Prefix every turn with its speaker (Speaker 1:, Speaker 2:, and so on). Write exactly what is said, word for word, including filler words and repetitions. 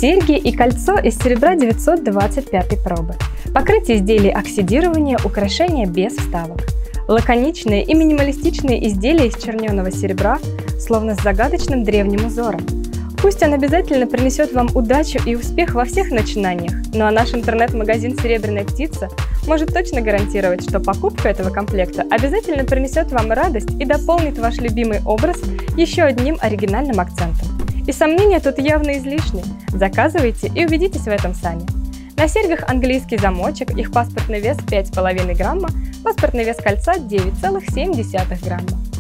Speaker 1: Серьги и кольцо из серебра девятьсот двадцать пятой пробы. Покрытие изделий оксидирования, украшения без вставок. Лаконичные и минималистичные изделия из черненого серебра, словно с загадочным древним узором. Пусть он обязательно принесет вам удачу и успех во всех начинаниях, ну а наш интернет-магазин «Серебряная птица» может точно гарантировать, что покупка этого комплекта обязательно принесет вам радость и дополнит ваш любимый образ еще одним оригинальным акцентом. И сомнения тут явно излишни. Заказывайте и убедитесь в этом сами. На серьгах английский замочек, их паспортный вес пять и пять десятых грамма, паспортный вес кольца девять целых семь десятых грамма.